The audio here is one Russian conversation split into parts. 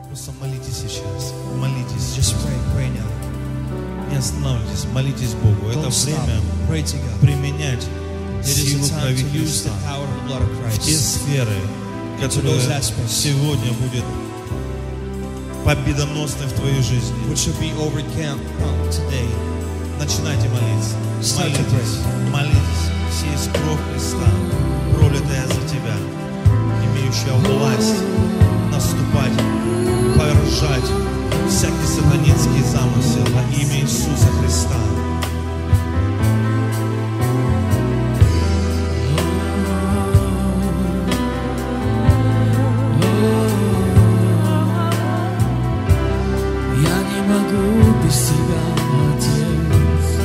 Просто молитесь сейчас. Молитесь. Just pray now. Не останавливайтесь, молитесь Богу. Это Don't stop. время Pray to God. применять It is силу the time крови to use Христа the power of the blood of в те Christ. сферы, которые those aspects. сегодня будет победоносной в твоей жизни. Which should be overcome today. Начинайте молиться. Start to Молитесь. Молитесь. Есть кровь Христа, пролитая за тебя, имеющая власть наступать, повержать всякий сатанинский замысел во имя Иисуса Христа. Я не могу без тебя, Отец.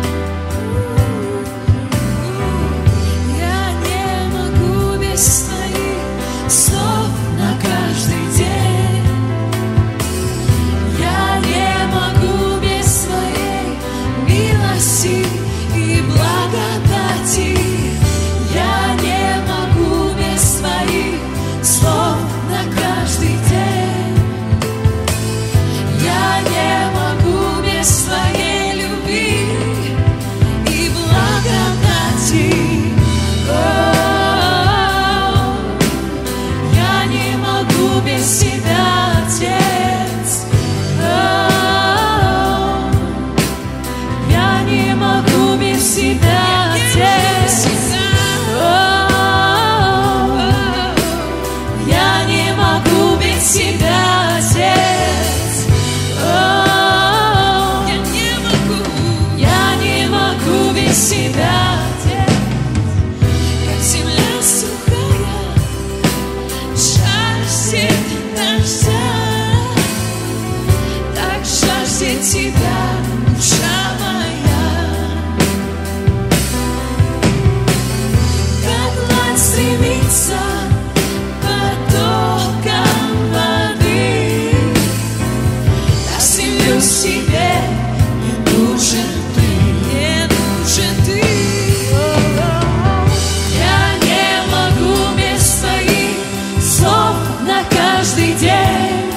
Я не могу без твоих слов на каждый день. Я не могу без твоей милости и благодати. Я не могу без твоих слов на каждый день. Я не могу без твоей любви и благодати. Я не могу без тебя, Отец. Я не могу без тебя, Отец. Я не могу без тебя, Отец. Я не могу без тебя, Отец. Как земля сухая, жаждет дождя, так жаждет тебя душа моя. Как длань стремится потоком воды, так стремлюсь к тебе, мне нужен ты, мне нужен ты. Я не могу без твоих слов на каждый день.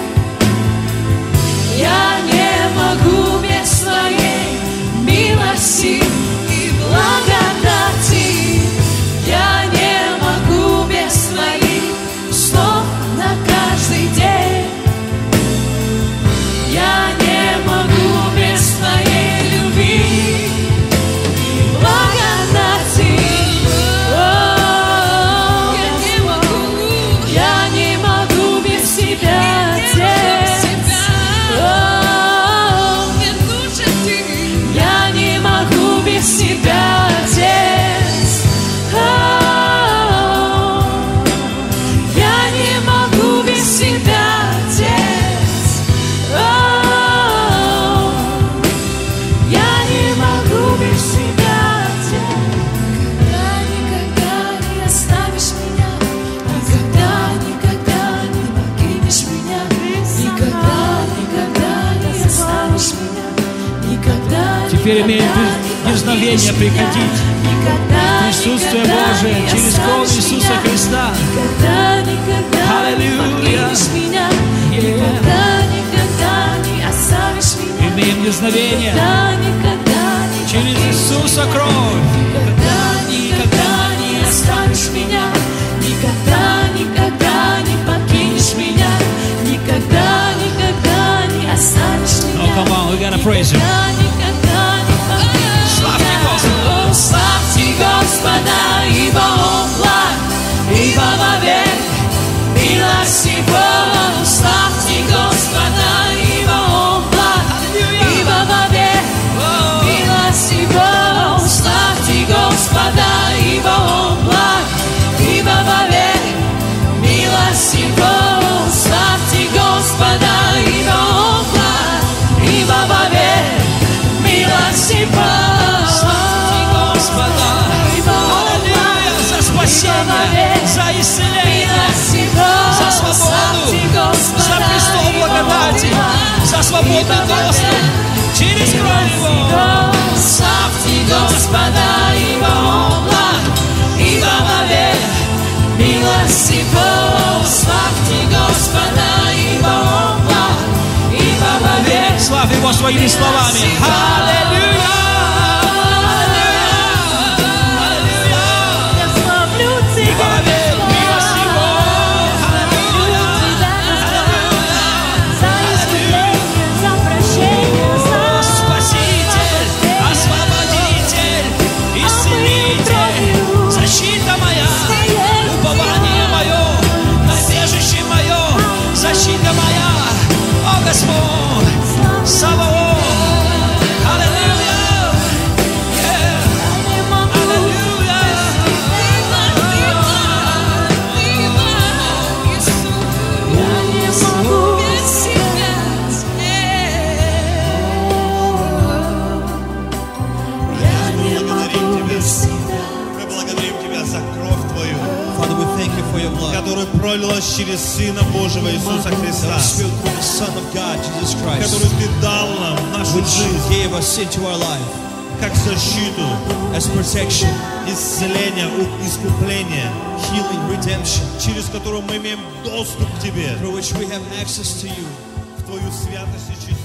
Я не могу без твоей милости и благодати. Я не могу без твоих слов на каждый день. Я не могу без твоей любви и благодати. Я не могу без тебя, Отец. Я не могу без тебя, Отец. Я не могу без тебя, Отец. Я не могу без тебя, Отец. Никогда не оставишь меня, никогда не покинешь меня, никогда не оставишь меня, никогда. Теперь имеет дерзновение приходить в присутствие Божие через кровь Иисуса Христа. Аллилуйя. Никогда не оставишь меня. Имеем дерзновение Никогда через Иисуса кровь. никогда не оставишь меня. Никогда не покинешь меня. Никогда не оставишь меня. Oh, come on, we gotta praise Him. Никогда не покинешь Славьте меня. Господа. Славьте Господа, ибо Он благ, ибо вовек милость Его. Славьте Господа, ибо Он благ, ибо вовек милость Его. Славьте Господа, ибо Он благ, ибо вовек милость Его. Славьте Господа, ибо Он благ, ибо вовек милость Его. Славьте Господа. Аллилуйя. За спасение, за исцеление, за свободу, за престол благодати, за свободный доступ через кровь Его. Славьте Господа, ибо Он благ, ибо вовек милость Его. Славьте Господа, ибо Он Его своими словами. Аллилуйя! Я славлю Тебя, Милость Его! Аллилуйя! За искупление, за прощение, за Спаситель, Освободитель, Исцелитель, защита моя, упование мое, прибежище мое, защита моя, о Господь, Саваоф, аллилуйя, аллилуйя. Мы благодарим Тебя за кровь Твою, Father, we thank you for your blood. которая пролилась через Сына Божьего Иисуса Христа, That was spilled through the Son of God, Jesus Christ, который Ты дал нам в нашу which жизнь gave us into our life как защиту, as protection, исцеление, искупление, healing, redemption, через которую мы имеем доступ к Тебе, through which we have access to you, в Твою святость и чистоту.